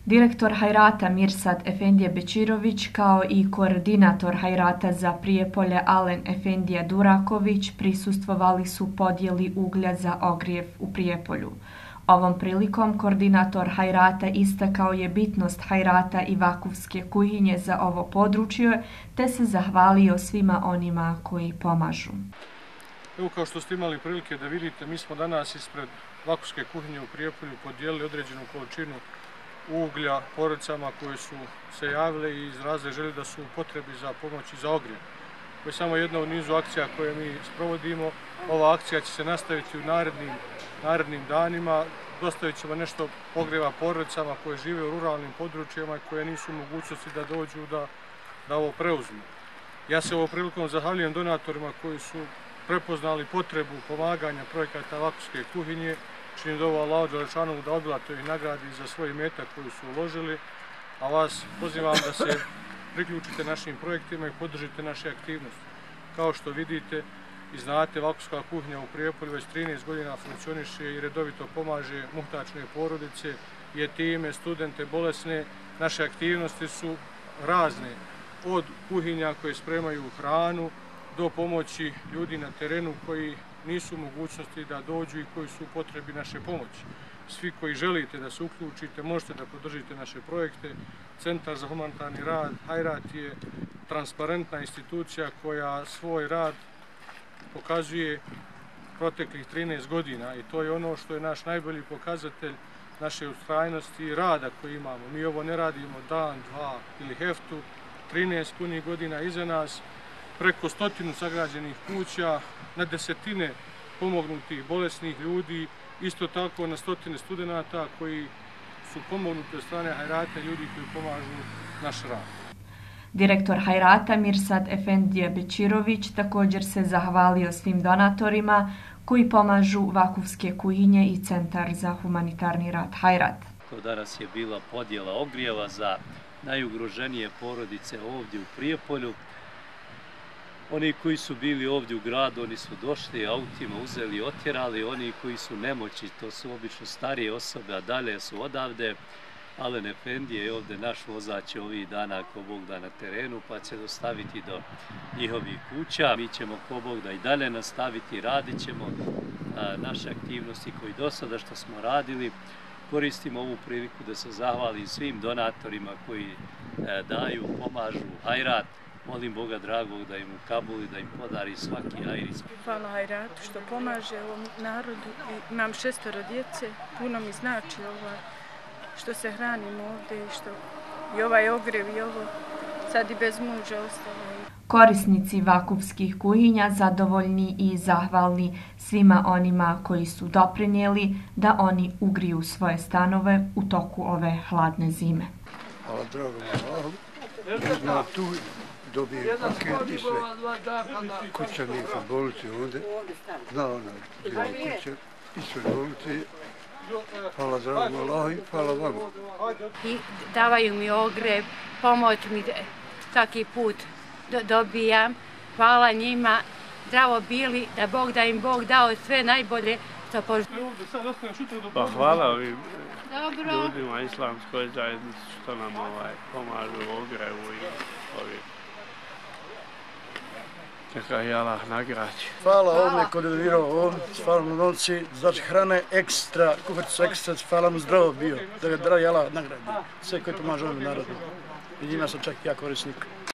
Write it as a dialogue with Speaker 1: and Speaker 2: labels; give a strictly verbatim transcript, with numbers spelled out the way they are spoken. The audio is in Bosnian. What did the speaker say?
Speaker 1: Direktor Hajrata Mirsad Efendije Bečirović kao i koordinator Hajrata za Prijepolje Alen Efendija Duraković prisustvovali su podjeli uglja za ogrjev u Prijepolju. Ovom prilikom koordinator Hajrata istakao je bitnost Hajrata i vakufske kuhinje za ovo područje, te se zahvalio svima onima koji pomažu.
Speaker 2: Evo, kao što ste imali prilike da vidite, mi smo danas ispred vakufske kuhinje u Prijepolju podijelili određenu količinu uglja porodicama koje su se javile i izrazile želje da su u potrebi za pomoć i za ogrjev. Ovo je samo jedna u nizu akcija koje mi sprovodimo. Ova akcija će se nastaviti u narednim, narednim danima. Dostavit ćemo nešto ogrijeva porodicama koje žive u ruralnim područjima i koje nisu u mogućnosti da dođu da, da ovo preuzmu. Ja se ovom prilikom zahvaljujem donatorima koji su prepoznali potrebu pomaganja projekata vakufske kuhinje. Činim dovu Allahu Đelešanovu da obilato ih nagradi za svoj imetak koji su uložili, a vas pozivam da se priključite našim projektima i podržite naše aktivnosti. Kao što vidite i znate, vakufska kuhinja u Prijepolju već trinaest godina funkcioniše i redovito pomaže muhtačne porodice, jetime, studente, bolesne. Naše aktivnosti su razne, od kuhinja koje spremaju hranu do pomoći ljudi na terenu koji nisu u mogućnosti da dođu i koji su u potrebi naše pomoći. Svi koji želite da se uključite, možete da podržite naše projekte. Centar za humanitarni rad Hajrat je transparentna institucija koja svoj rad pokazuje proteklih trinaest godina i to je ono što je naš najbolji pokazatelj naše ustrajnosti i rada koji imamo. Mi ovo ne radimo dan, dva ili heftu, trinaest punih godina iza nas, preko stotinu sagrađenih kuća, na desetine pomognutih bolesnih ljudi, isto tako na stotine studenata koji su pomognuti od strane Hajrata i ljudi koji pomažu naš rad.
Speaker 1: Direktor Hajrata Mirsad Efendije Bečirović također se zahvalio svim donatorima koji pomažu vakufske kuhinje i Centar za humanitarni rad Hajrat.
Speaker 3: Danas je bila podjela ogrijeva za najugroženije porodice ovdje u Prijepolju. Oni koji su bili ovdje u gradu, oni su došli autima, uzeli i otjerali. Oni koji su nemoći, to su obično starije osobe, a dalje su odavde. Alen Efendije je ovdje naš vozač ovih dana, ako Bog da, na terenu, pa će dostaviti do njihovih kuća. Mi ćemo, ako Bog da, i dalje nastaviti, radit ćemo naše aktivnosti koji do sada što smo radili. Koristimo ovu priliku da se zahvalim svim donatorima koji daju, pomažu Hajrat. Molim Boga dragog da im ukabuli, da im podari svaki hajric.
Speaker 4: Hvala Hajratu što pomaže ovom narodu. Imam šestoro djece, puno mi znači ovaj, što se hranimo ovdje i što i ovaj ogrjev i ovo sad i bez muža ostalo.
Speaker 1: Korisnici vakufskih kuhinja zadovoljni i zahvalni svima onima koji su doprinijeli da oni ugriju svoje stanove u toku ove hladne zime.
Speaker 5: Hvala dragom Allahu, na tu dobije paket i sve. Kuća nije u bolnici ovdje, zna ona živa kuća i sve bolnice. Hvala dragom Allahu i hvala vam.
Speaker 6: I davaju mi ogrev, pomoć mi svaki put dobijam. Hvala njima, zdravo bili, da Bog da im Bog dao sve najbolje.
Speaker 7: Pa hvala ovim ljudima islamskoj zajednici što nam ovaj, pomažu u ogrevu i ovim. Neka je Allah nagrađe.
Speaker 8: Hvala ovome ko je donirao ovo, hvala mu novci, znači hrane ekstra, kuharicu ekstra, hvala mu zdravo bio, da ga dragi Allah nagradi. Sve koji pomažu ovom narodu. I njima sam čak ja korisnik.